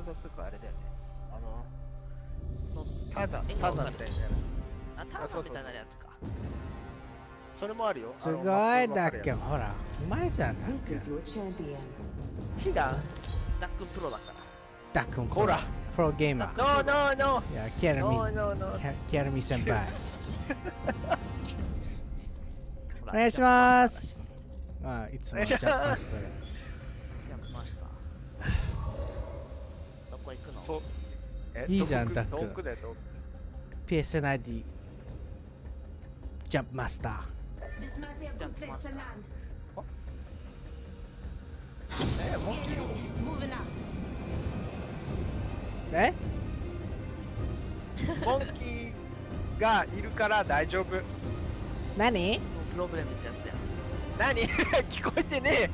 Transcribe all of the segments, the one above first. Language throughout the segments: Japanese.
ドとかあれだよね。 そうそう。 タザンみたいなやつ。 あ、タザンみたいなやつか。 それもあるよ。 すごいだっけ、ほら、うまいじゃん、だっけ。 違う。 ダックプロだから。 ダックン、 ほら。 プロゲーマー。 ノーノーノー。 いや、キャラミ、キャラミ先輩。お願いします。まあ、いつもジャンプマスター。 ジャンプマスター。どこ行くの？ いいじゃん、ダック。 遠くだよ、遠く。 PSNID。ジャンプマスター。 ジャンプマスター。 モンキーいる？ え？ モンキーがいるから大丈夫。 何？ ノープロブレムってやつや。 何？聞こえてね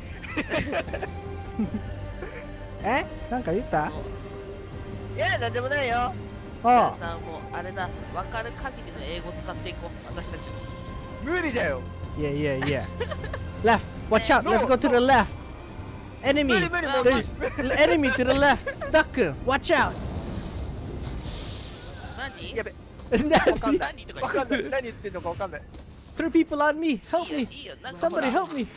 え。え？なんか言った？ いや、なんでもないよ。 ああ。 さんもあれだ、分かる限りの英語使っていこう、私たちも。 無理だよ。 Yeah. Left. Watch out. Let's go to the left. Enemy. There's enemy to the left. Duck. Watch out. 何？ やべ。 何とかわかんない。何言ってんのかわかんない。 Three people on me. Help いい me. よいいよ、なんか Somebody help me.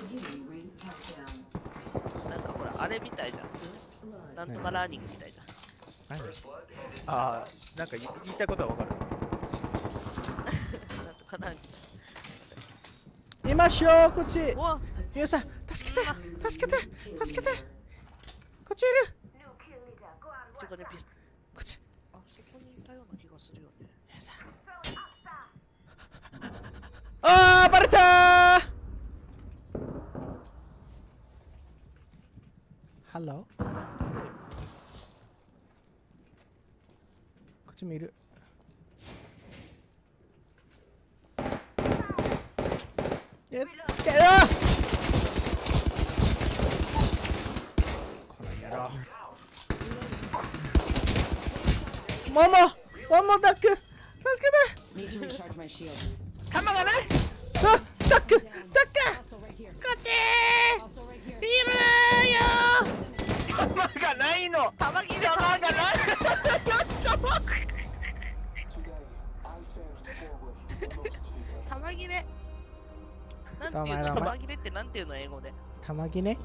なんかほら、あれみたいじゃん。なんとかラーニングみたいじゃん。 ああ、なんか言いたいことはわかる。 なんとかラーニング。 いましょう、こっち。 うわ、 皆さん、助けて。こっちいる。 どこにピストル。 こっち。 あ、そこにいたような気がするよね。 あー、バレたー。ハロー。こっちもいる。やっけろ。この野郎。ママダック、助けて。 弾がない。 あ、ダック、こっちいるよ。 弾がないの。 玉切れ弾がない。 玉切れ。なんていうの？玉切れってなんていうの英語で？ 玉切れ。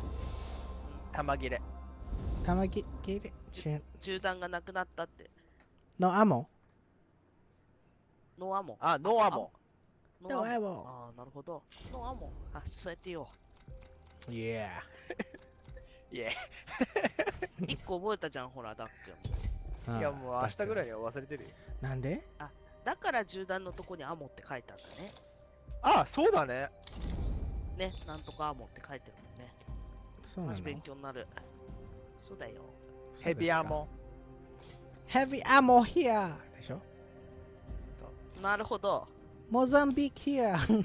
銃弾がなくなったって。 のアモ。 ノーアモ。 あ、ノーアモ。 ノーアモ。 ああ、なるほど。ノーアモ。あ、そうやってよ。 Yeah。 いえ。 一個覚えたじゃん、ほら、ダック。 いや、もう明日ぐらいには忘れてるよ。 なんで？ あ、だから銃弾のとこにアモって書いてあったね。 あ、そうだね。 ね、なんとかアモって書いてるもんね。 そうなの？ マジ勉強になる。そうだよ。 ヘビアモ。 ヘビアモ here でしょ？ なるほど。 モザンビーク here。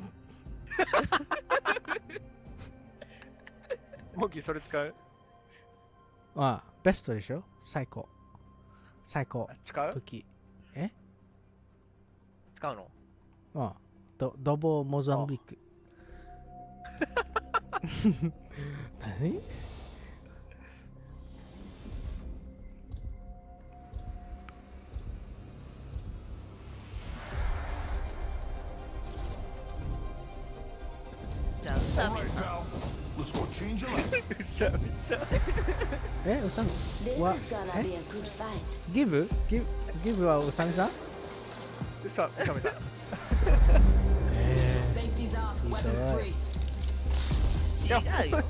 モンキーそれ使う？ ああ、ベストでしょ？最高。 使う？ 武器。え？ 使うの？ ああ、ドボモザンビーク。何？ じゃあ、宇佐美さん。 え、うさみはギブはうさみさん？ うさみさん。 違うよ。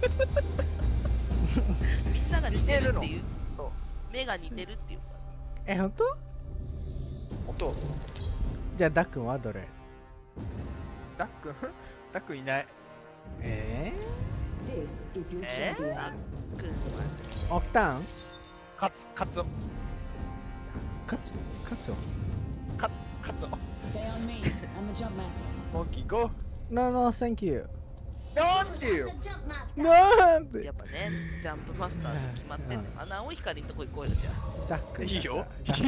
みんなが似てるっていう。 そう。 目が似てるっていう。 え、ほんと？ 音。 じゃあダックンはどれ？ ダックンいない。 ダックンはオクターン？ カツオ。モンキーゴー。 No, thank you。 なんでよ。 なんで？ やっぱね、ジャンプマスターで決まってんの。青い光のとこ行こうよ、じゃあ。 ダックン。 いいよ。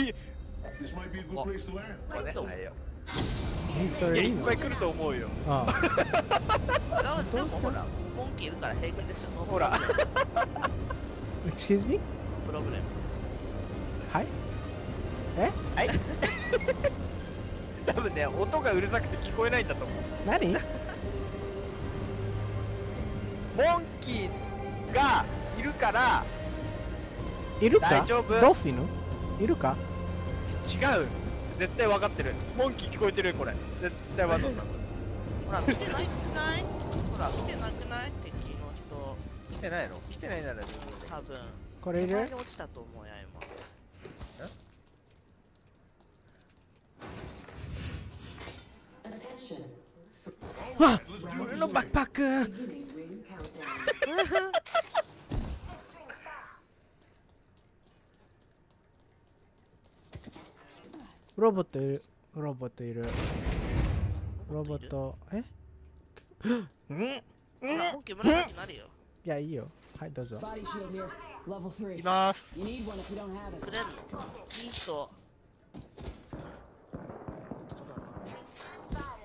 それいいの？ いっぱい来ると思うよ。 ああ。でもほら、モンキーいるから平気でしょ。 ほら。 Excuse me？ プロブレム。 はいえはい多分ね、音がうるさくて聞こえないんだと思う。 何モンキーがいるからいるか大丈夫ドルフィンいるか違う。絶対分かってる。モンキー聞こえてるこれ。絶対わざとだ。 ほら、来てないくない？ほら、来てなくない？敵の人。 来てないの？来てないなら多分。 これいる前に落ちたと思うや、今。 わっ俺のバックパックロボットいるロボットいるロボットうんほら、本気紫になるよ。 いやいいよはいどうぞ Body shield here, level 3. います。 You need one if you don't have く it. れんの？いい人。そうだな。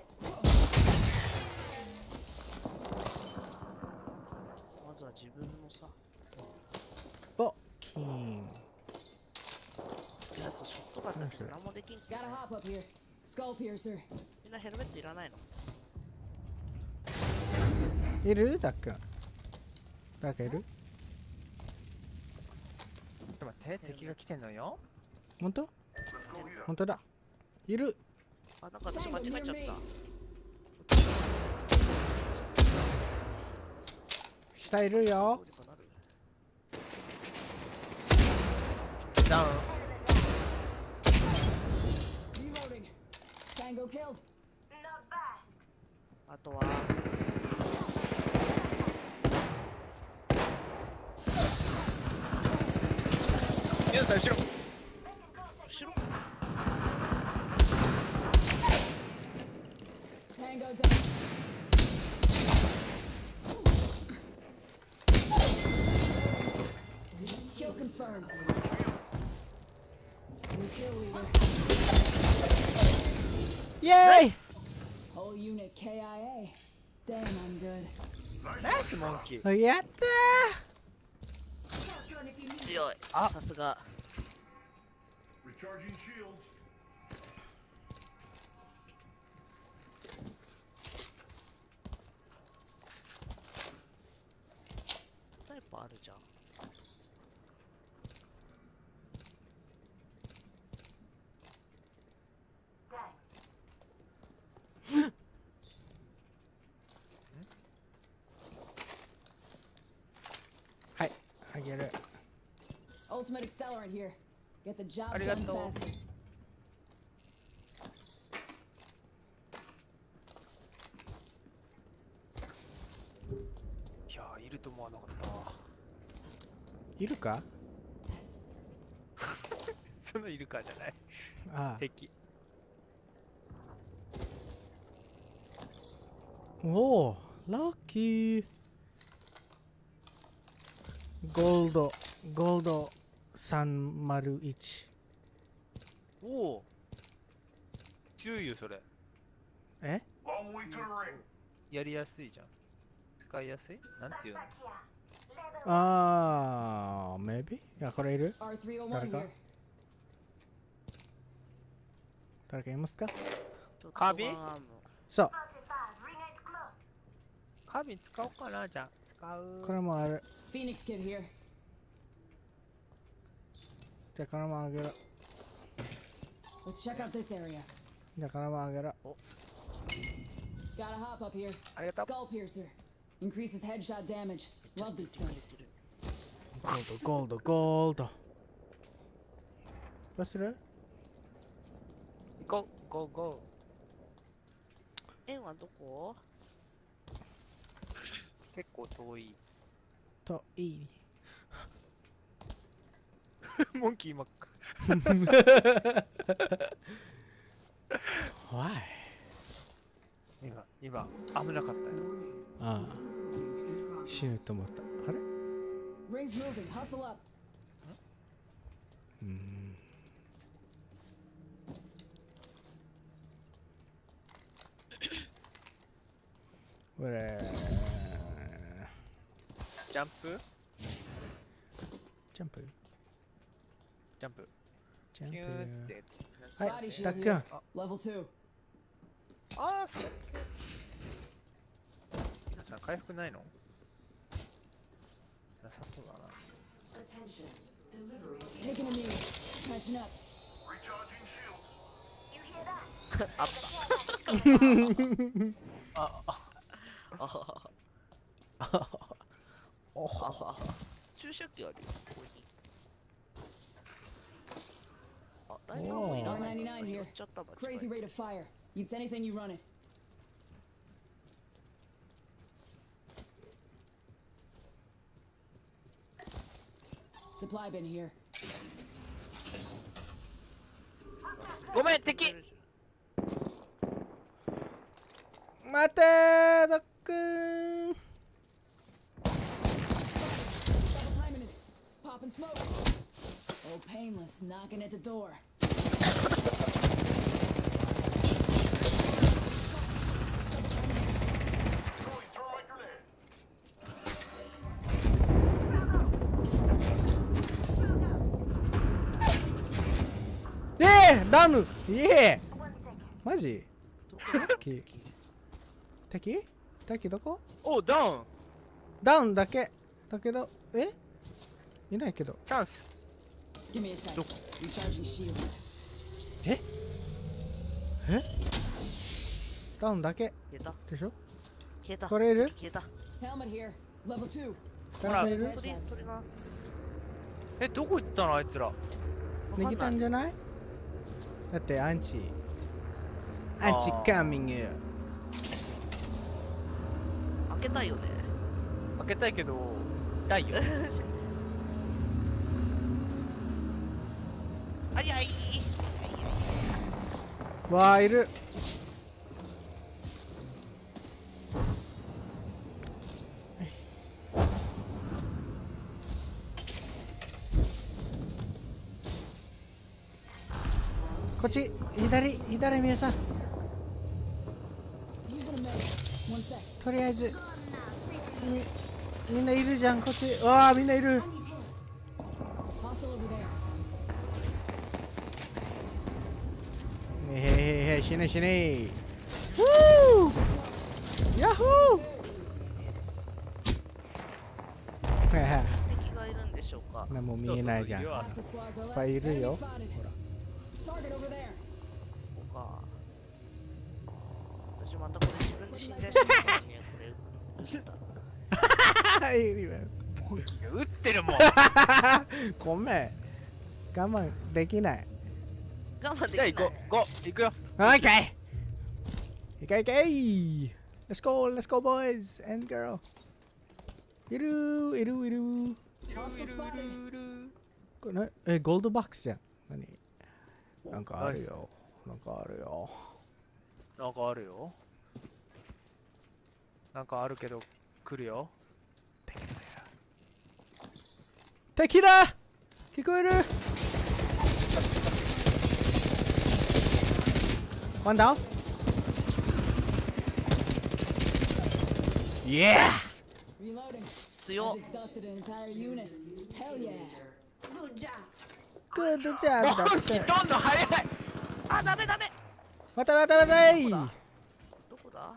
まずは自分のさ、 ボキーンやつショットガンだけど何もできん。 Gotta hop up here. Skull piercer. みんなヘルメットいらないの？ いるダック誰かいるちょっと待って、敵が来てんのよ。 本当本当だいるあ、なんか私間違えちゃった。 下いるよどうにかなる？ ダウン。 Reloading. Tango killed. あとは皆さん後ろ。 後ろ。 Tango down. Kill confirmed. New kill leader. イエーイ Whole unit KIA. Damn, I'm good. ナイスモンキー。 やった強い。 あさすが。 Recharging shields. タイプあるじゃん。 はいあげる Ultimate accelerant here. Get the job done Arigato. faster. いやー、いると思わなかったわ。 いるかそのいるかじゃない。 あ敵。 あおおラッキーゴールド301 おお。強いよそれ。 え Long way to the ring. やりやすいじゃん。使いやすい？なんていうの？ ああ maybe いやこれいる R301 Gotta go. here. 誰かいますかちょっとカービィワンアームそうカービン使おうかなじゃあ。使う。 これもある Phoenix kid here. じゃあこれもあげる Let's check out this area. じゃあこれもあげる Gotta hop up here. ありがとう。 Skull piercer. Increases headshot damage. Love these things. ゴールドゴールドどうするゴーゴーゴ円はどこ？ ー。結構遠い。 といいモンキー今。 Why? 今危なかったよ。 ああ死ぬと思ったあれ Rings moving. Hustle up. うんこれジャンプジャンプジャンプ。 ジャンキューっつっプ。 て。 はい、 Body ダッ shield ク here. Level 2. ああ、それ。皆さん回復ないの？なさそうだな。 Taking a knee. Catching up. あっあ、あ、 た。あははおほあはは。注射器あるよ、ここに。あ、ライターもいらない。 R99 here. やっちゃったばっかり Crazy rate of fire. Eats anything you run it. Supply bin here. ごめん、敵。 待てー、ダックー。 Double timing it. Popping smoke. Oh, painless. Knocking at the door. ダウン。イエー。マジ？敵？敵どこ？ お、ダウン。 ダウンだけ。だけど、いないけど。 チャンス。 Give me a sec. どこ？ Recharging shield. ダウンだけ消えたでしょ？ 消えた。 これいる？ 消えた。 Helmet here. Level 2. 誰かいる？ それな。 え、どこ行ったのあいつら。 逃げたんじゃない？だってアンチカーミング。 開けたいよね。 開けたいけど、痛いよ。 あいあい。 わあ、いる。こっち、左皆さん。 Using a med. One sec. とりあえずみんないるじゃん、こっち。わあ、みんないる。 Hostile over there. へへ、死ね死ね。ウーヤッホー。へへ、 敵がいるんでしょうか。 何も見えないじゃん。いっ Half the squads are ぱ left. いいるよ。 Enemy spotted. Target over there. ここか。私またこれ自分で死んじゃいそうな感じね。これ。 いるよ。 撃ってるもん。 ごめん。我慢できない。 我慢できない。 じゃあ行こう。行くよ。 オッケー。いけいけ。Let's go boys and girl。いる。 Hostile spotted. これゴールドバックスじゃん。何？なんかあるよ。なんかあるよ。 なんかあるけど、来るよ。 敵だ！聞こえる？ワンダウン？ Yes! Reloading. 強っ。 Just dusted an entire unit. Hell yeah. Good job だって。 どんどん早い。 あ、ダメダメ。 待て。 どこだ？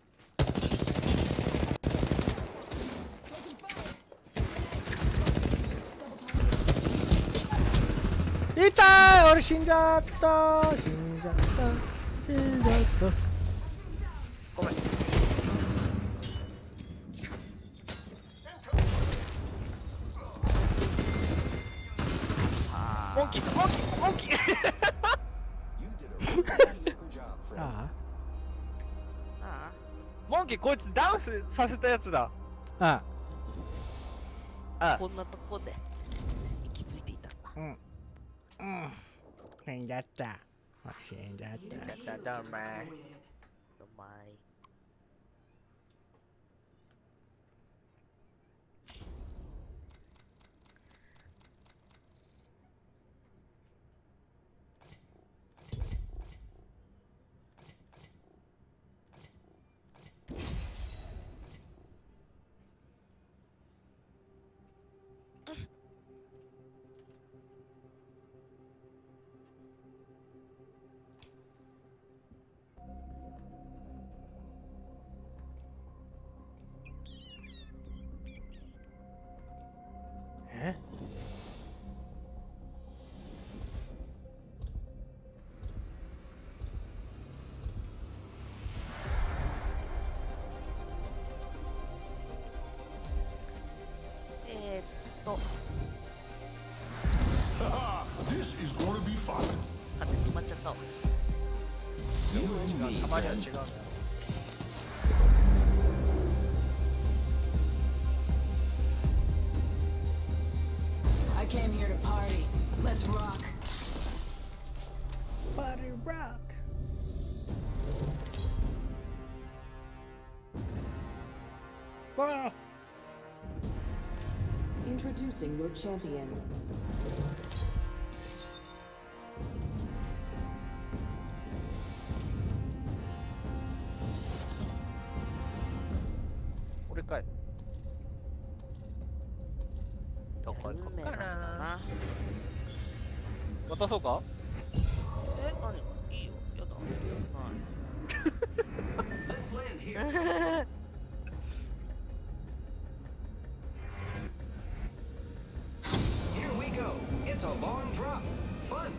痛い！俺死んじゃった。 ごめん。モンキー。 ああモンキーこいつダウンさせたやつだ。 あ。 あ、こんなとこで息づいていたんだ。 死んじゃった。死んじゃった。 やっただお前。 お前。 と This is gonna be fun. 勝手に止まっちゃったわ。 You and me. たまには違うん then. だよ。 I came here to party. Let's rock. Party rock. Wow. Introducing your champion. 俺かい。どこ行こうか運命なんだな。 な。 渡そうか？ 何？いいよ。やだ。 Let's land here. はい。 Here we go. It's a long drop. Fun.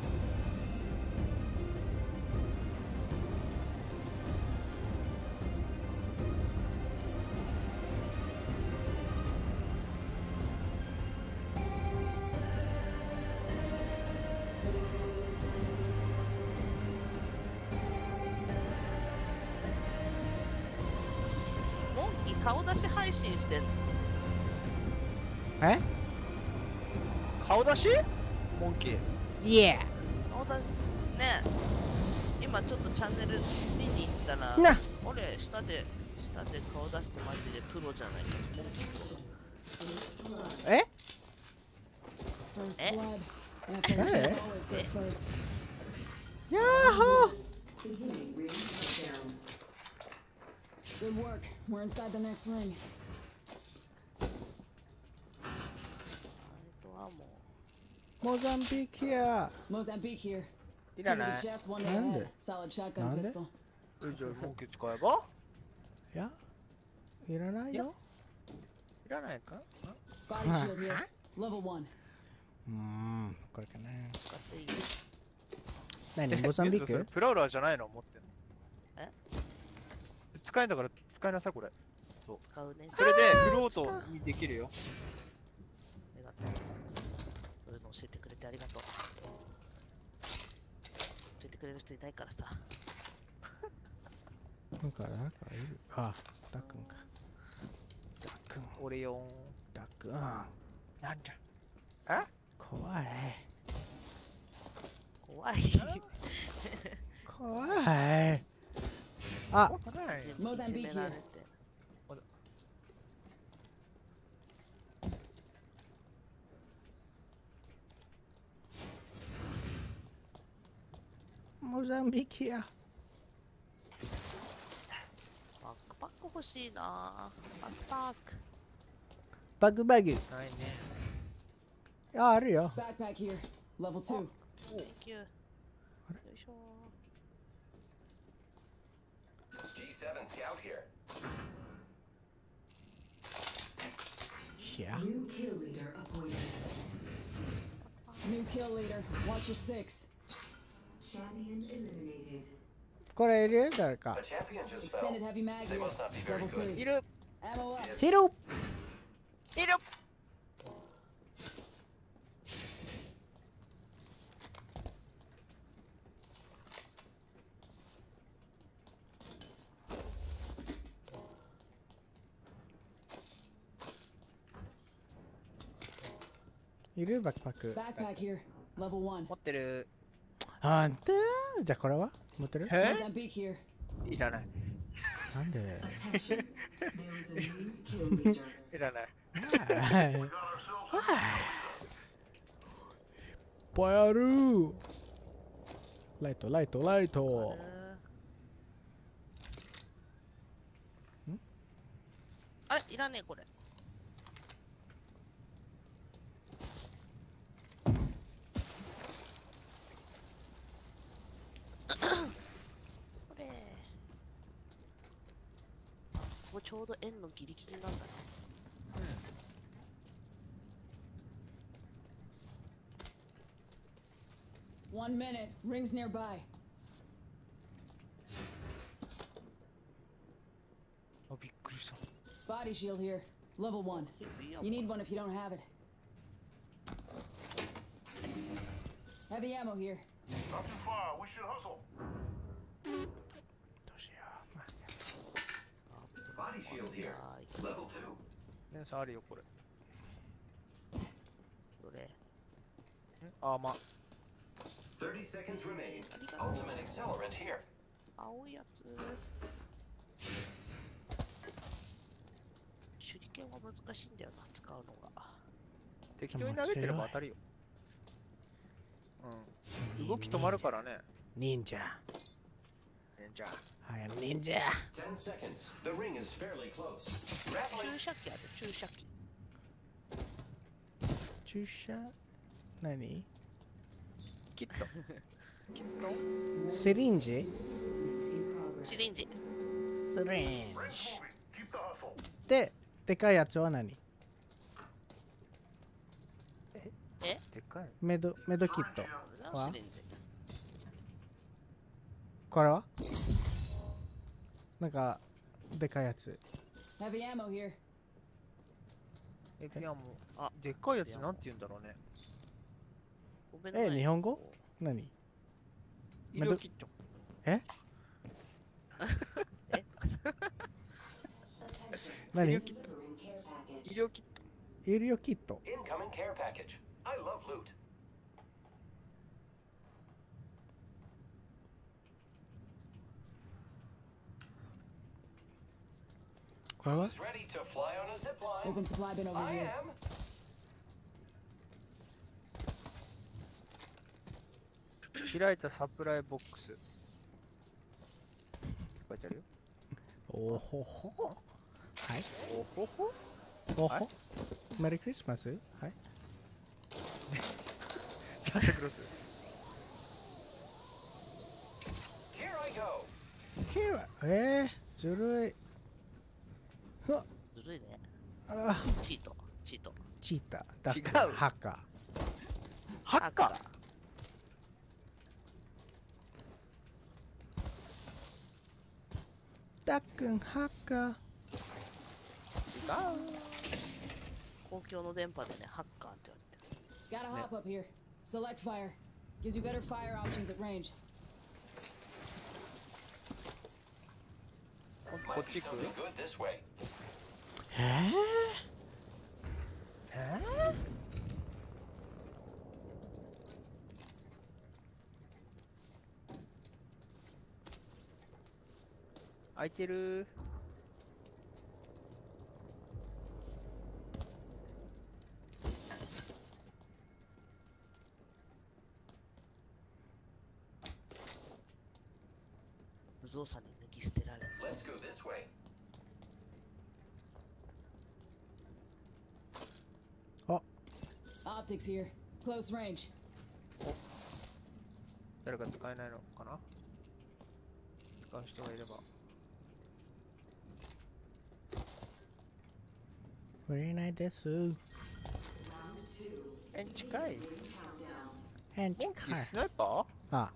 モンキー顔出し配信してんの？ え？ 顔出し？モンキー。 Yeah. 顔出しねえ。今ちょっとチャンネル見に行ったら、 な。 俺下で顔出してマジでプロじゃないか。モンキーえ？ First Eh? blood. After Eh? always go first. ヤッホー。 Beginning ring countdown. Good work. We're inside the next ring. あとはもモザンビークや。 Mozambique here. い Two ら to ない。 the chest, one to the Nande? head. Solid shotgun Nande? pistol. じゃあモンキー使えば？ いや、いらないよ。 いらないか？ Body shield here. Level 1. これかな。 う使っていいよ。 何？モザンビーそれク？ プラウラーじゃないの持ってんの？ え？ 使えんだから使いなさいこれ。 使うね。 それでフロートにできるよ。 ありがとう。そういうの教えてくれてありがとう。教えてくれる人いないからさ。 なんかいる。あ、ダックンか。ダックン。 オレヨン。 ダックン。 なんじゃ。 怖い。 怖い。 怖い。あ、 モザンビークいじめられて。 モザンビークや。 バックパック欲しいな。バックパック。 バグバグ。 ないね。 あ、あるよ。 Backpack here. Level 2. Thank you. よいしょ G7 Scout here. いや。 New kill leader appointed. New kill leader. Watch your 6. Champion eliminated. これいる？誰か A。champion just Extended fell. heavy mag They here. must not be very Level good. い 3. る。 Ammo up. ヒロ。 いる。 いる？バックパック。 Backpack here. Level 1. 持ってる。 あんた。じゃあこれは持ってる？ え？ Mozambique here. いらない。 なんで？ Attention. There is a new kill leader. いらない。 はい。いっぱいある。ライトライトライト。 あれいらねえこれ。これ。あ、ここちょうど円のギリギリなんだな。 1 minute. Rings nearby. あ、びっくりした。 Body shield here. Level 1. You need one if you don't have it. Heavy ammo here. Not too far. We should hustle. どうしよう。まあ Body shield here. あ Level 2. センサーあるよこれ。 どれあーまあ。 30 seconds remain. ありがとう。 Ultimate accelerant here. 青いやつ。手裏剣は難しいんだよな、使うのが。 適当に投げてれば当たるよ。うん。動き止まるからね。 忍者。 じゃあ。 I am ninja. 10 seconds. The ring is fairly close. Rattling. 注射器ある、注射器。 注射何キット。キット。 シリンジ In progress. シリンジ。 スリン Ring's ジ moving. Keep the hustle. で、でかいやつは何でかい。 メドキット。 これな、シリンジ。 これはなんか、でかいやつ。 Heavy ammo here. いやもう、 あでっかいやつなんて言うんだろうね。 ごめんなさい日本語何医療キット。 ええ何医療キット。医療キット。 医療キット。 Incoming care package. I love loot. これは Who's ready to fly on a zip line? Open supply bin over I here. am. 開いたサプライボックス。書いてあるよ。 おほほ。はい。 おほほ。 おはいほ。メリークリスマスはい。 サンタクロス。 Here I go. ずるい。うわずるいね。 あチート、チート。 チータ、ダック、 違うハッカー。 ハッカー。 ダックン、ハッカー。 公共の電波でね、ハッカーって言われてる。 Gotta hop up here. Select fire. Gives you better fire options at range. こ Might っ be ち行く something good this way. 空いてる。 無造作に脱ぎ捨てられる。 Let's go this way. あ、 Optics here. Close range. 誰か使えないのかな。使う人がいれば。 触れないです。 Round 2. え、近い。 Countdown. 変モンキ近いース。ナイパー。 あ。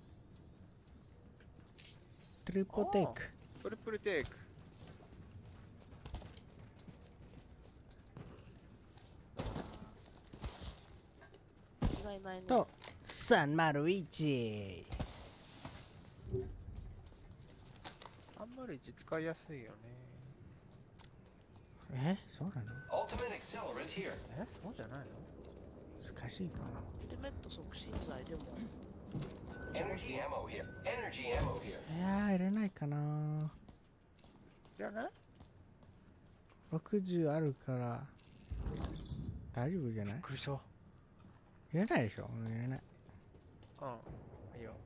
トリプルテイク。 トリプルテイク。 違いないね。 と、301。 301使いやすいよね。 そうなの Ultimate accelerant here. そうじゃないの。 難しいかな。 アルティメット促進剤でも Energy ammo here. Energy ammo here. いらないかな。 じゃない。 60あるから大丈夫じゃない？ びっくりした。うん、 いらないでしょ。いらない。 いいよ。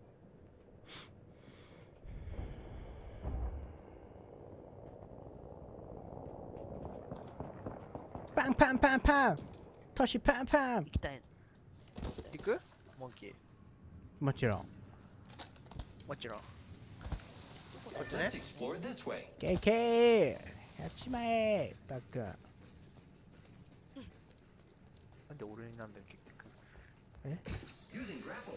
パンパンパンパン。トシパンパン。 行きたい。 行く？モンキー。 もちろん。 もちろん。こっちね Let's。explore this way. KK やっちまえ。ダック。 なんで俺になんだよ結局。 Using grapple.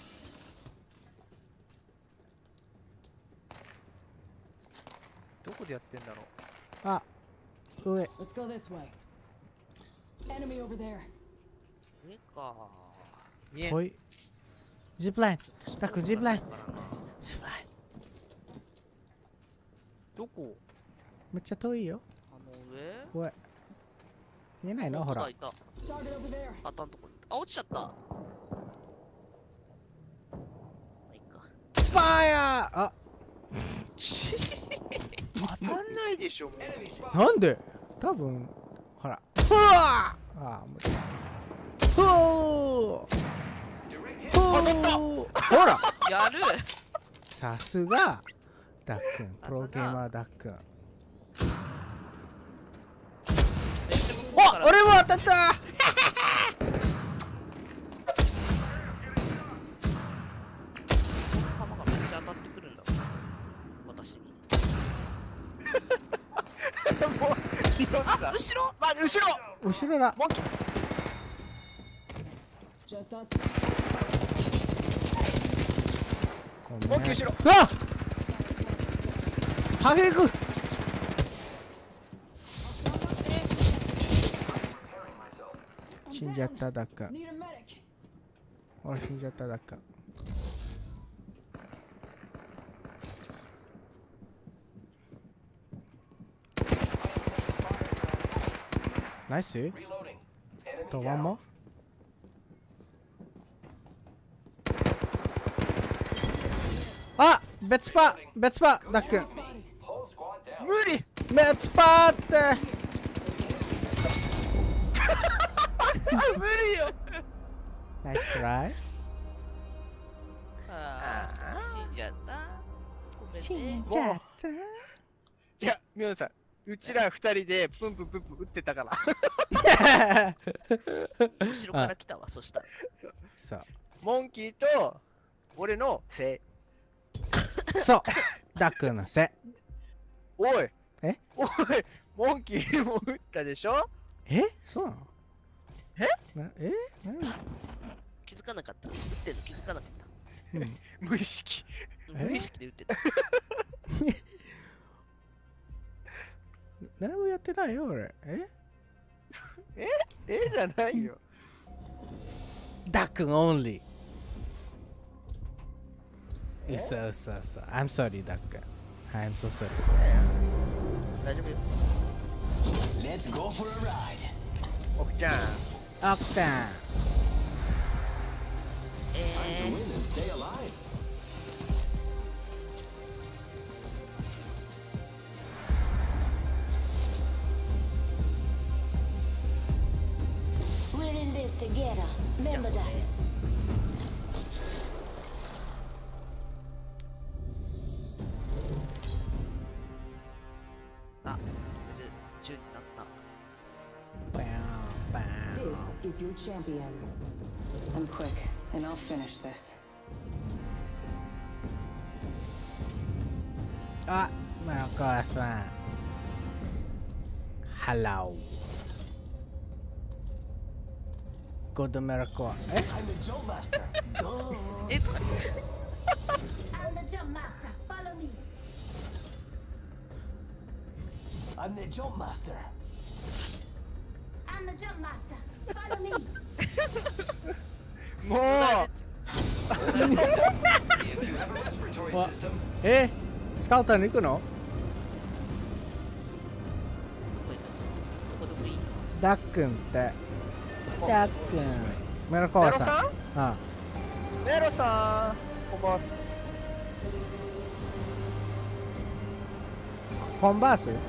どこでやってんだろう。 あ、上。 Let's go this way. Enemy over there. 上か。 見えん。 ほい。 ジップライン。ダック、ジップライン。ジップライン。 どこ？ めっちゃ遠いよ。 あの上おい。見えないのほら。 いた。 Target over there. あったんとこに。あ、落ちちゃった。まあ、いいか。 ファイヤーあ、 当たんないでしょ。もう Enemy spotted. なんで多分、ほら。ふわーあー、無理。ふおー Direct ふ hit. おーほらやるさすがダックン、プロゲーマーダックン。 めっちゃ向こうおから俺も当たった弾がめっちゃ当たってくるんだ。私に。 もうリオンだ。 後ろま、後ろ。 後ろだ。 モンキー。 Just us. ごめんモンキー後ろ。 うわっハゲグ Repairing myself. 死んじゃったダックン。 Need a medic. 俺死んじゃったダックン。ナイス Reloading. Enemy とワン down. もあ別パ別パダックン Whole squad down. 無理。 別パってあ、無理よ。 ナイストライああ、死んじゃった。ごめん死ねん。じゃったじゃあ、ミョンさん。うちら二人でプンプンプンプン打ってたから。 後ろから来たわ、そしたら。 そうモンキーと俺のせい。 そうダックンのせいおい。 えおい。モンキーも打ったでしょ。 えそうなのえ何気づかなかった。撃ってんの気づかなかった。 うん無意識。 え無意識で撃ってた。 何もやってないよ俺じゃないよ。 ダックン only そうそうそう I'm sorry ダックン I'm so sorry 大丈夫よ。 Let's go for a ride. 奥ちゃん。 オクタン To win and stay alive. We're in this together. Remember that. あ、10になった。 バンバン This is your champion. I'm quick, and I'll finish this. あマロコアさんハローゴッドメロコアえ I'm the jump master. Go. え、 I'm the jump master. Follow me. I'm the jump master. I'm the jump master. Follow me. もう。 If you have a respiratory What? system, えスカウターに行くのどこでもいい。 ダックンってダックンメロコアさんメロさん。 あメロさん。こんばんは。 コンバースえ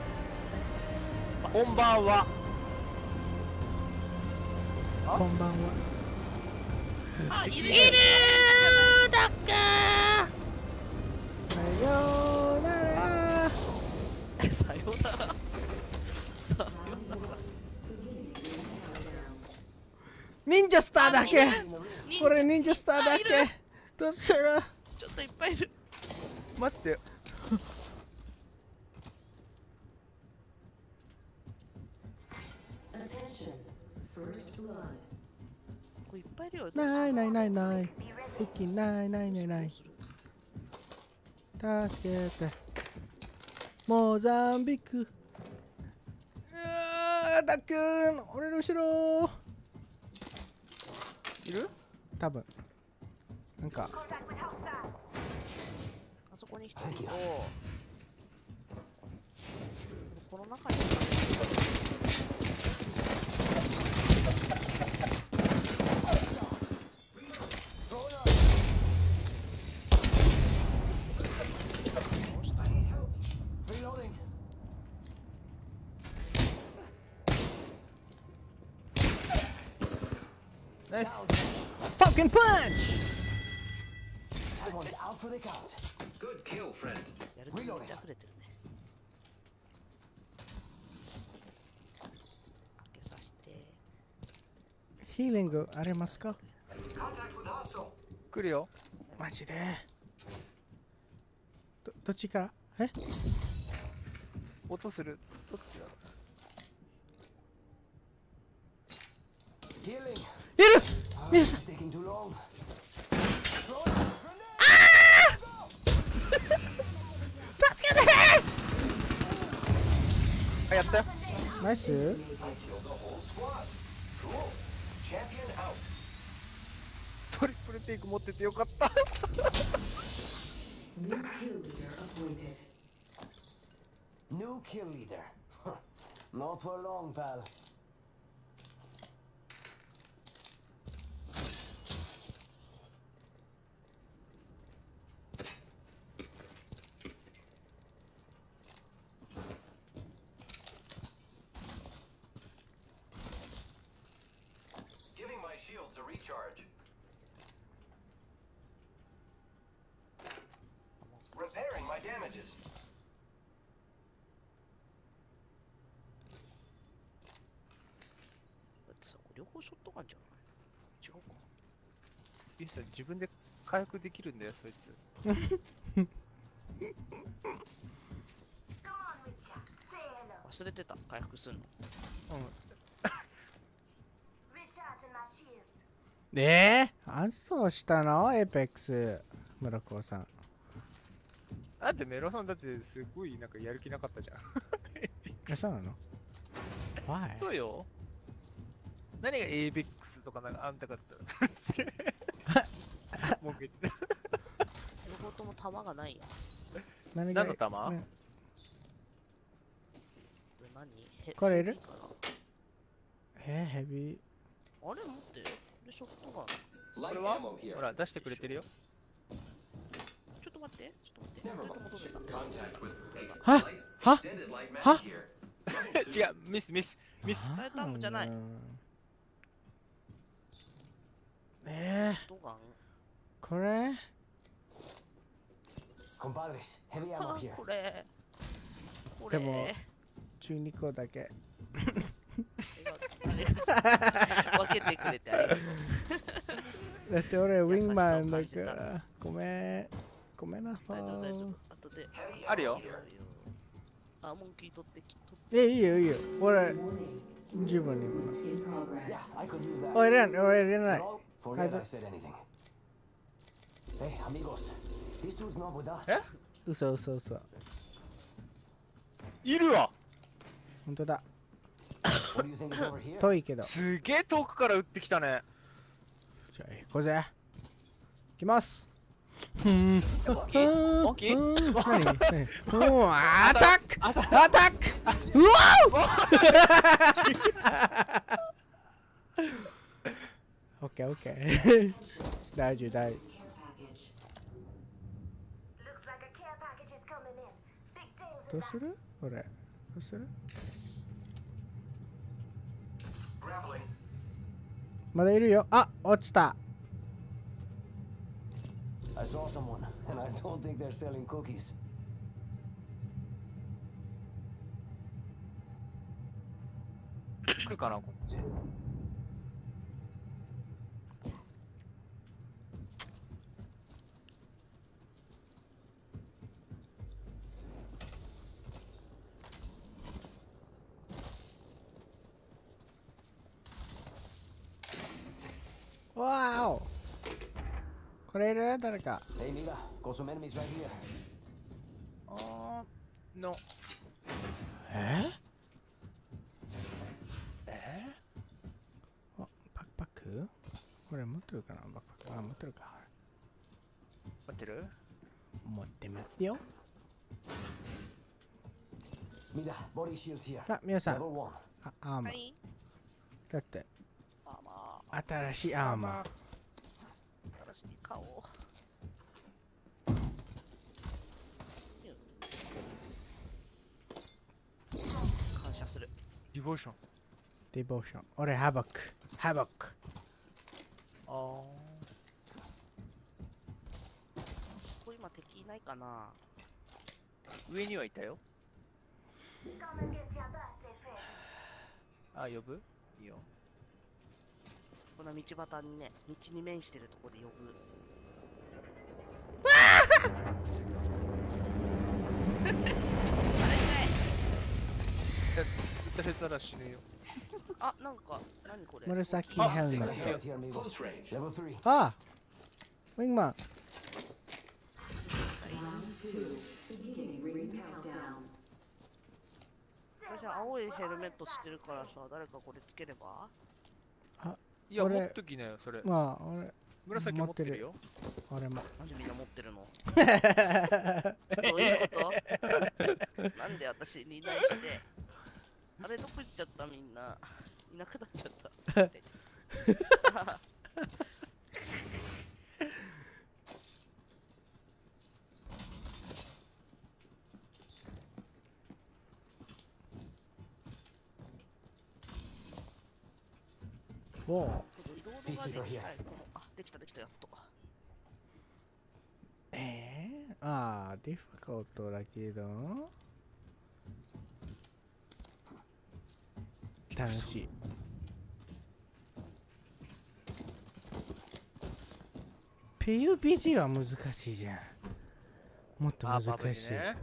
こんばんは。あこんばんはあ、いるダックンさようならさよなら。さよなら。 忍者スターだけあいるこれ忍者スターだけいっぱいいるどうするちょっといっぱいいる。 待ってよ。 Attention. First blood. これいっぱいいるよ。 ないないないない武器ないないないない助けてモザンビクうーダックン俺の後ろいる？ 多分なんかあそこに一人と、この中に。 ナイス。 Fucking punch! That one's out for the count. Good kill, friend. やる気めっちゃくれてるね。開けさせて。 ヒーリングありますか？ Contact with hostile. 来るよ。 マジで。どっちから？え？ 音する。どっちだろ Healing. いる！皆さん。 Taking too long. 助けて！ あ、やったよ。 ナイス。 I killed the whole squad. Cool. Champion out. トリプルテイク持っててよかった。 New kill leader appointed. New kill leader. Huh. Not for long, pal. Giving my shields a recharge. Repairing my damages. だってさ、これ両方ショットガンじゃない？違うか。 いいっすよ、自分で回復できるんだよ、そいつ。 忘れてた、回復するの。 うん。 安装したのエイペックス村子さん。 だってメロさんだってすごいなんかやる気なかったじゃん。 え、そうなの？ Why？ そうよ。何が ABEX とかなんかあんたかったら。文句言ってた。 両方とも弾がないや。 何何の弾？ ねこれ何？ これいる？ ヘビーかな？ ヘビー。 あれ待って。これショットガン。 これはほら出してくれてるよ。 ちょっと待って。ちょっと待って。それともどうした？ は？は？は？ 違う、ミス。 あれダムじゃない。ショットガン。 これ？ Compadres, heavy ammo あ here. これ。こでもれ。 12個だけ。 分けてくれてありがとう。 だって俺ウィングマンだ優しさを感じたから。ごめんなさ大丈夫大丈い。 夫。後で。 あるよ。 あ、モンキー取ってき。 いいよ。俺、十分に。 In progress. Yeah, I could use that. 俺入れない。 No, forget I said anything. Hey, amigos, this dude's not with us. え？ 嘘。 いるわ。 本当だ。 What do you think is over here? 遠いけど。 すげえ遠くから撃ってきたね。 じゃあ行こうぜ。行きます。 モンキー何？アタック！うわお！オッケー。大丈夫。 Care package. Looks like a care package is coming in. Big things ど in うする？俺。どうする？ Grappling. まだいるよ。あ、落ちた。 I saw someone, and I don't think they're selling cookies. 来るかなこっち。 わーお。これいる？誰か。 Hey, Mira, got some enemies right here. あーの。 え？ え？ あ、バックパック？これ持ってるかな？バックパック。あ、持ってるか。 待ってる？ 持ってますよ。 Mida, body shield here. あ、皆さん Level 1. アーマーはいだってあま新しいアーマーあ新しい顔感謝するディボーション。 ディボーション。俺ハボックハボック。 あここ今敵いないかなー。上にはいたよ。 Gonna get your birthday present. あ、呼ぶ？いいよ。 こんな道端にね道に面してるとこで呼ぶされちゃえ作られたら死ぬよ。 あなんか何これ紫ヘルメッ Right here, amigos. Level 3. ト。ああウィングマン。 Round 2. Beginning ring countdown. 私は青いヘルメットしてるからさ誰かこれつければいや、 俺持っときなよ、それ。 まあ俺紫持ってるよ。 俺も。 なんでみんな持ってるのどういうことなんで私にいないしてあれどこ行っちゃったみんないなくなっちゃったおお。 移動ができないあできたできたやっとああディフィカルトだけど楽しい。PUBG は難しいじゃん。もっと難あ、バブリしい。 ね。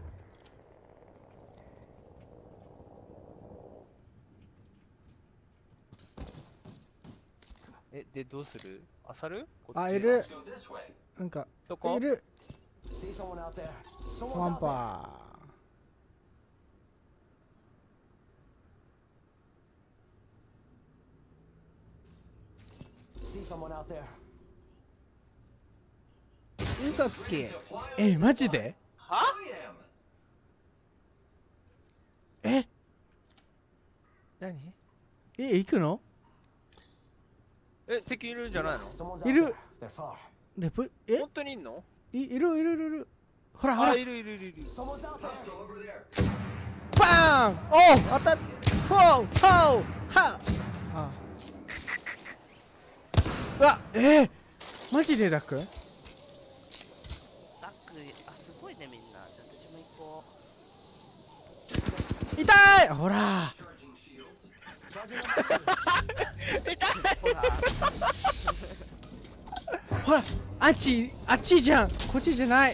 え、で、どうする？あさる？こっちあ、いる。なんかどこ？ いる。 See someone out there. ワ Someone's ン out there. パ See someone out there. ー。嘘つき。マジで？え？ 何？ 行くの？ え、敵いるんじゃないの？ Someone's out いる。 there. They're far. で本当にいんの？ いるいるいるいる。ほらほあ、 ら。 いるいるいるいる。 Someone's out there. バーン。おう当たっ。ほうほうは。あ。うわマジでダック？ ダックあすごいねみんなじゃあ私も行こ痛い。ほら。 うほらほらあっちじゃん。こっちじゃない。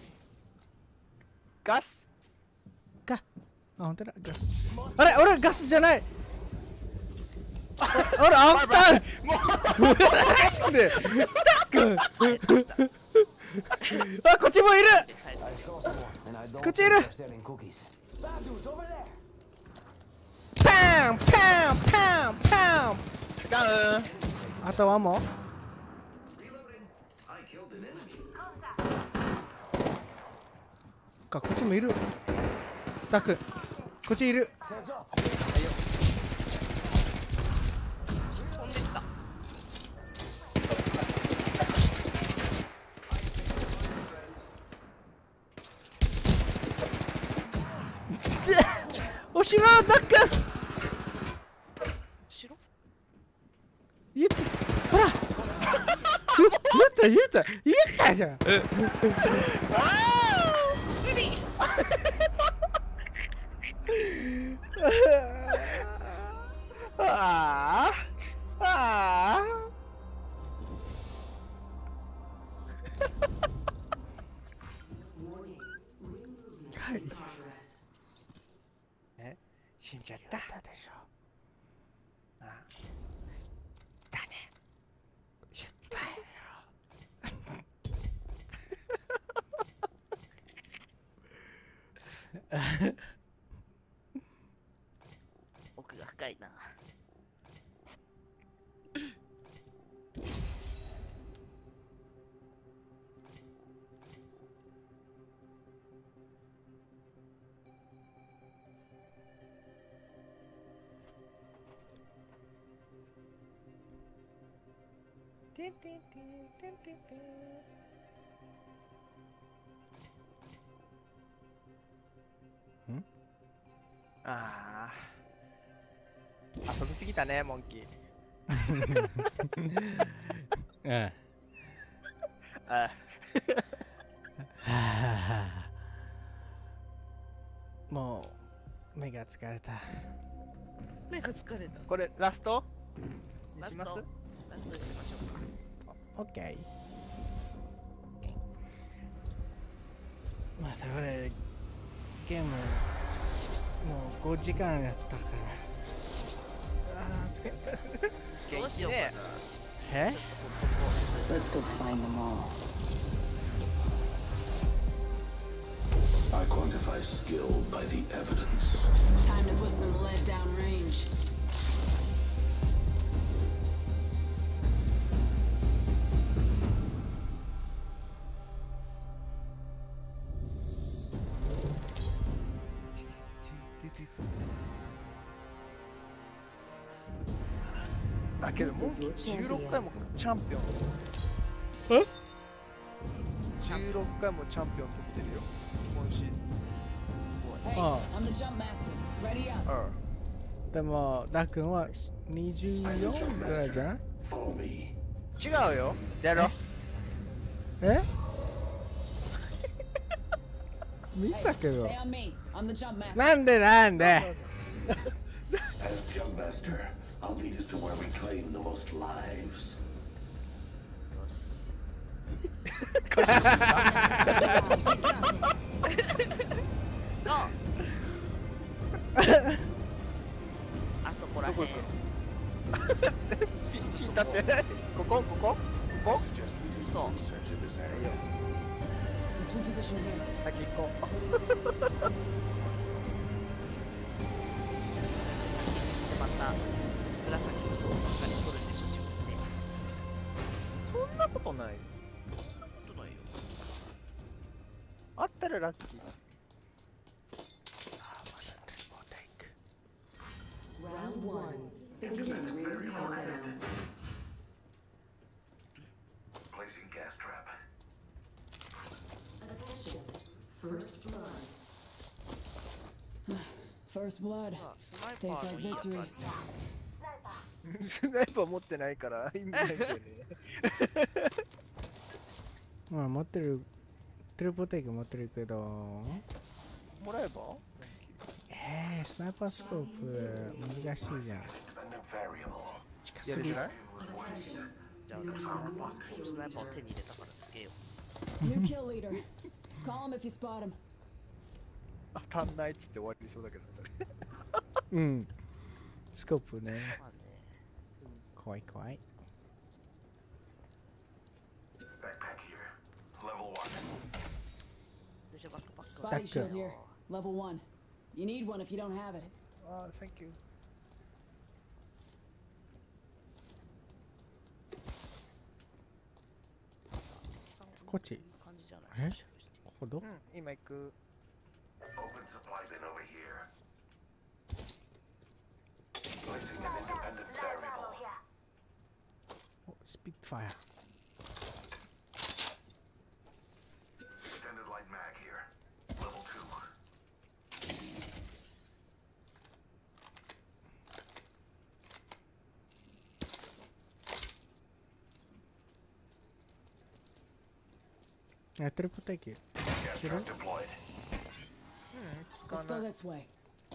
ガス？ あ本当だガス。あれ俺ガスじゃない。俺あんた。なんで？ダック。あこっちもいる。 I saw someone, and I don't Good think eater. they're selling cookies. Bad dudes over there. パンパンパンパン。 ダウン。 あとはもう。こっちもいる。ダックこっちいる。 Heads up. 飛んできたおしまいダック。 白言ったほら言ったじゃん。 ああ。ああ。 Warning. Ring movement Hi. in progress. 死んじゃった。 でしょ。 あだね。 言ったよ。 奥が深いなてんてんてんてんてんてん。ああ。遊びすぎたね、モンキー。 うんあもう目が疲れた。 目が疲れた。 これ、ラストにラストします？ ラストにしましょうか。 オッケー。また俺ゲームもう5時間やったから。あー疲れた。 どうしようかな。 え？ Let's go find them all. I quantify skill by the evidence. Time to put some lead down range. Ah, だけど、モンキー16回もチャンピオン。 え 16回もチャンピオン取ってるよ。今シーズン。 Hey, Oh. I'm the jump master. Ready up. うん。 でもダー君は24ぐらいじゃない？ Follow me. 違うよ。やろう。 え？見たけど。 Stay on me. I'm the jump master. なんでなんで？ As Jump Master, I'll lead us to where we claim the most lives. ああそこらへん。 どこピン立ってない。ここここここ Suggest we do So. some research in this area. Let's reposition here. 先行こでまた紫をそうばっかり取るんでしょ自分で。 う。そんなことない。 どないよ。 あったらラッキー。 Round 1. Beginning ring countdown. Placing gas trap. Attention. First blood. First blood. あスナイパーのいいやつあるね。 スナイパー持ってないから意味ないんだよね。 まあ持ってるトリプルテイク持ってるけど。 もらえば？ スナイパースコープ難しいじゃん。 Dependent variable. 近すぎ。 やるじゃない？ じゃあ私スナイパーを手に入れたからつけよう。 New kill leader. Call him if you spot him. あ、足んないっつって終わりそうだけどそれ。 うん。スコープね。 まあね。 怖い怖い。 Backpack here. Level 1. でしょバックパック。 Body shield Doctor. here. Level 1. You need one if you don't have it. あー、Thank you。 こっち。 いい感じじゃない。 えここどうん、今行く。 Open supply bin over here. Placing an independent variable. おスピットファイア。 Extended light mag here. Level 2. トリプルテイク。 Gas trap deployed. 使わ Let's な go い。 this way.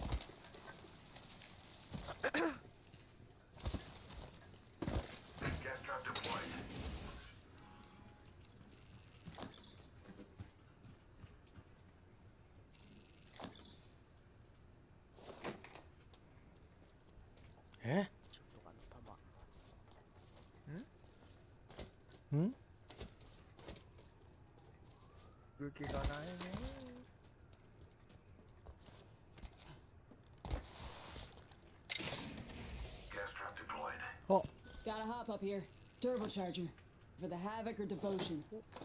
Gas trap deployed. Eh? ちょっと弾。 ん武器がないね。 Gas trap deployed. お Gotta hop up here. Turbocharger. For the Havoc or Devotion.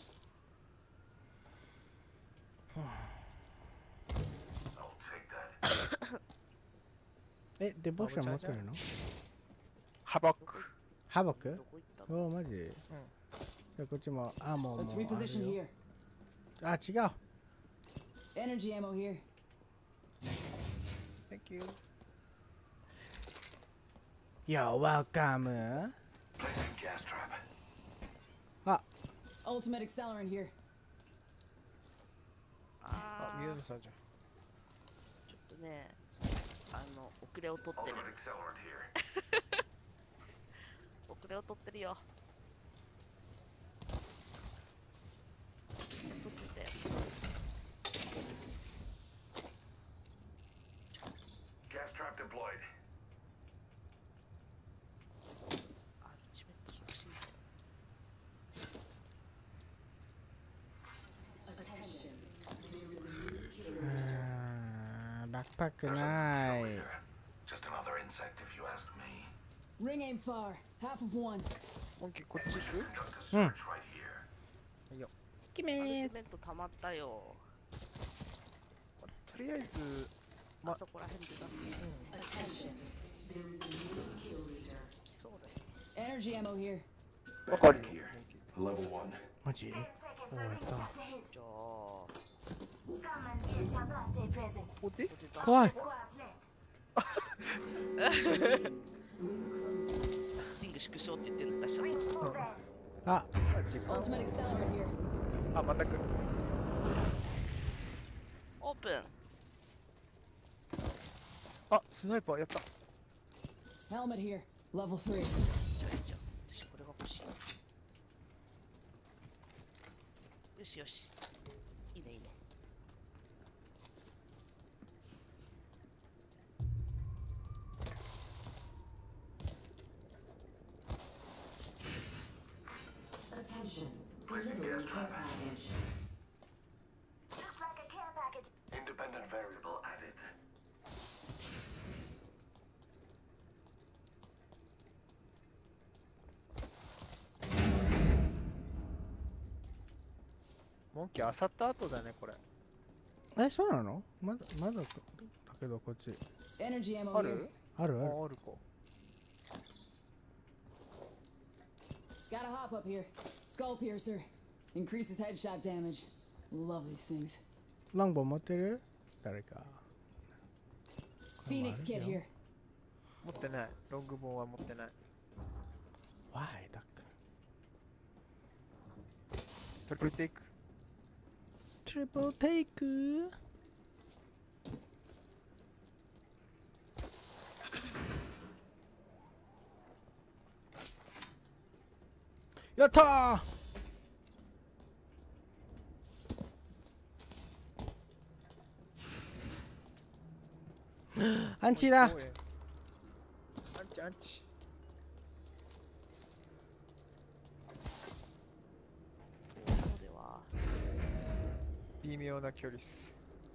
I'll take that. デボーション持ってるの？ ハバック。 ハボクどこ行ったの？ おお、マジ、じゃあこっちもアーモー Let's もあ reposition るよ。 here. あ、違う。 Energy ammo here. Thank you. You're welcome. Placing gas trap. あ、 Ultimate accelerant here. あ、 あー宮野さんじゃん。 ちょっとね、遅れを取ってる。 Ultimate accelerant here. 遅れを取ってるよ。取ってたよ。 Gas trap deployed. アルティメット促進点。 Attention. バックパックない Just another insect if you ask me. Ring aim far. Half of one. 本気こっち行く？ Conduct a search right here. いきアめーす。 ルティメット溜まったよ。 とりあえず、まあそこら辺で出す。 Attention. There is a new kill leader. 来そうだよ。 Energy ammo here. わかるよ。 Here. Level 1. マジ 10 seconds, Oh, a ring I thought. just ahead. じゃあ、 Come and get your birthday present. ここで？ ここで出す。 怖い。 Squads left. リング縮小って言ってんの出しちゃっ Ring た。 moving. あ、 あ、時間。 Ultimate accelerant here. あ、また来る。 オープン。 あ、スナイパーやった。 Helmet here. Level 3. じゃあいいじゃん。私これが欲しい。よしよし。いいねいいね。 Attention. Placing Delivering gas care trap. package. Looks like a care package. Independent variable added. モンキーあさった後だね、これ。 え、そうなのまだだけどこっち。 Energy ammo あ here. る？ あるある。 あ、あるか。 Gotta hop up here. Skull piercer. Increases headshot damage. Love these things. ロングボウ持ってる誰か。 Phoenix kit here. 持ってない。ロングボウは持ってない。 Why だっけトリプルテイク。 トリプルテイクやったーアンチだアンチアンチ。 ここでは、 微妙な距離っす。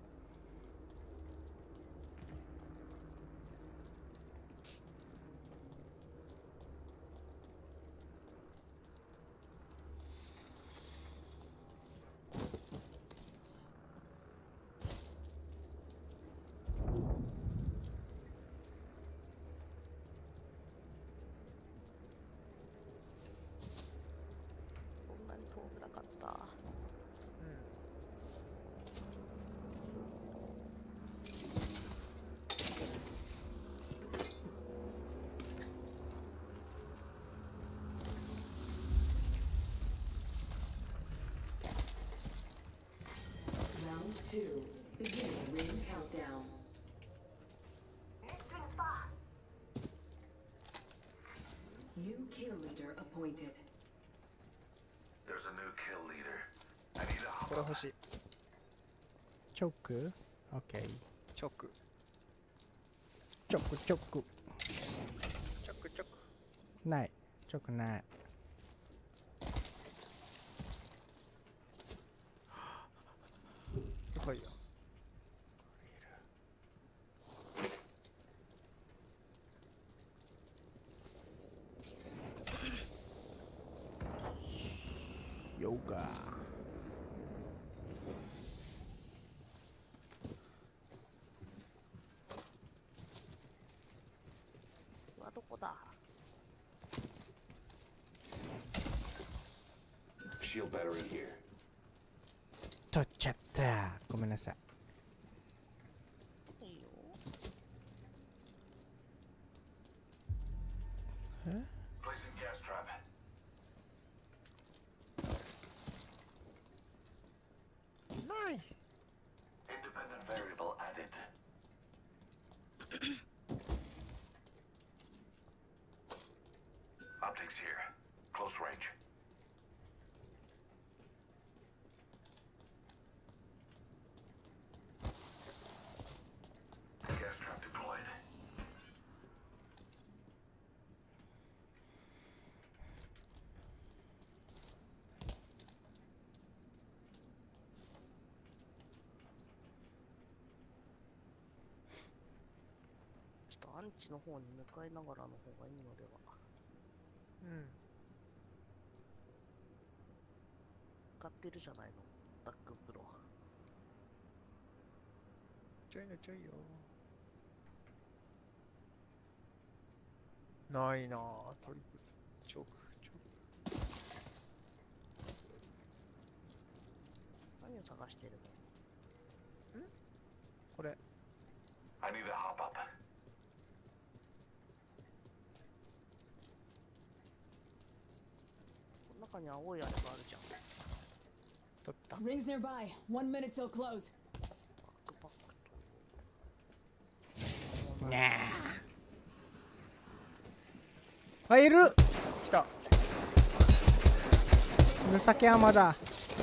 こんなに遠くなかった。 Round 2. Beginning ring countdown. Next ring's far. New kill leader appointed. There's a new kill leader. I need a こ hop れ up. 欲しい。 チョークオッケーチョーク。 チョークチョークチョークチョーク。 ないチョークないすごいよ。 ヨガうわ、どこだ？ shield battery here. 取っちゃった。ごめんなさい。 いいよ。 Placing gas trap. Nice. Independent variable added. Optics here. Close range. Gas trap deployed. Just アンチの方に向かいながらの方がいいのでは。 うん。 使ってるじゃないの、ダックンプロ。 ちょいのちょいよ。ないなぁ、トリプル。チョーク。 何を探してるの？ これ。 I need a hop up. この中に青いあれがあるじゃん。 取った。 Rings nearby. 1 minute till close. バックパックと。 ねえ。あ、いる。 来た。 紫山だ。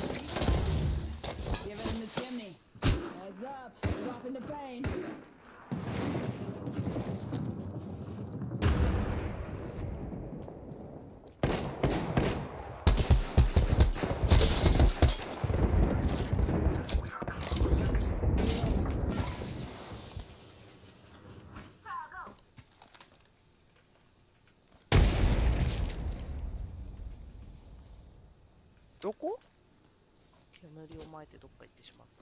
Give it in the chimney. Heads up. Drop in the pain. どこ？ 煙を撒いてどっか行ってしまった。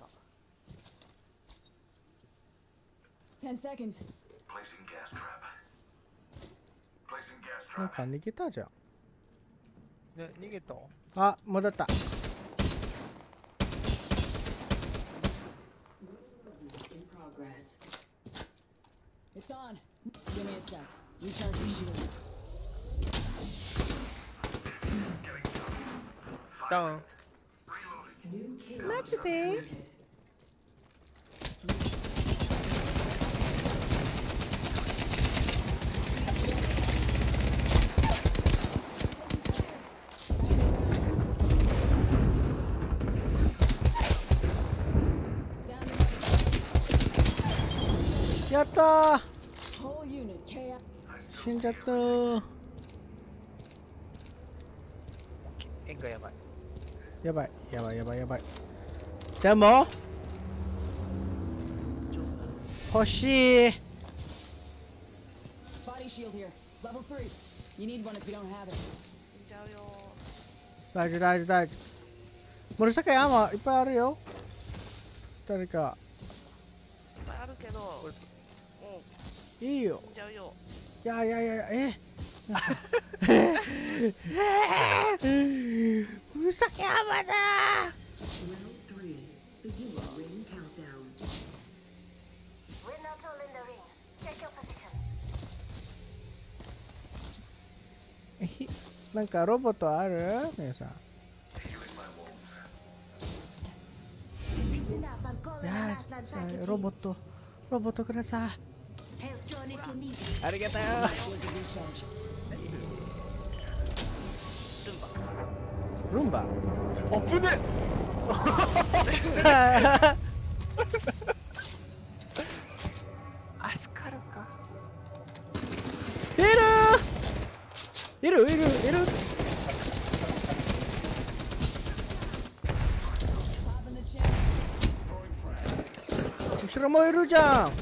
10 seconds. Placing gas trap. Placing gas なん trap. か逃げたじゃん。 ね、逃げた？ あ、戻った。 In progress. It's on. Give me a sec. Recharge your shield. ダウン。 New kill. マジで？ やったー。 Whole unit KI. 死んじゃったー。 円がやばい。 やばいやばいやばいやばい。でも欲しい。 Body shield here. Level 3. You need one if you don't have it. 死んじゃうよ。 大丈夫大丈夫大丈夫。紫山いっぱいあるよ。誰かいっぱいあるけど、もういいよ。 死んじゃうよ。 いやいやいや紫山だ。 Round 3. The Euro ring countdown. We're not all in the ring. Check your position. なんかロボットある？皆さん。 Listen up, I'm calling いや an Aslan ー package. ロボットください。 Health drone if you need it. ありがとう。 Shield to recharge. ルンバ。 あぶね。アスカルか。 いる。 Pop in the chimney. 後ろもいるじゃん。 Reloading.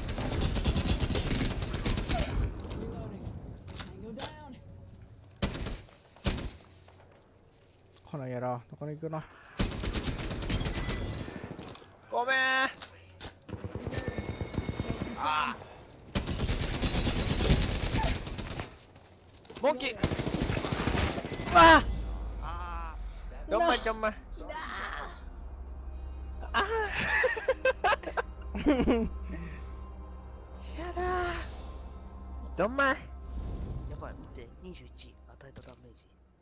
Tango down. この野郎どこに行くの？ ごめん。ああ。モンキー。 わあ。 あどんまいどんまい。あやだどんまい。 やばい、見て、21与えたダメージ。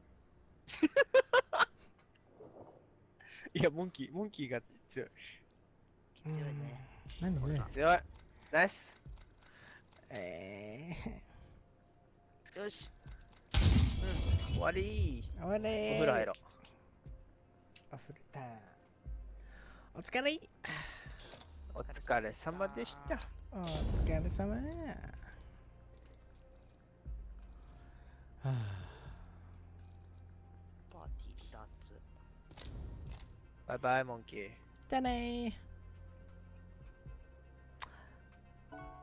いや、モンキーが強い。 強いね。 何それ強い。ナイス。 よし。 終わりー。 終われー。 お風呂入ろお風呂タイム。お疲れ。 う。お疲れ様でした。 お疲れ様。はあパーティー離脱。 バイバイ、モンキー。 じゃあねー。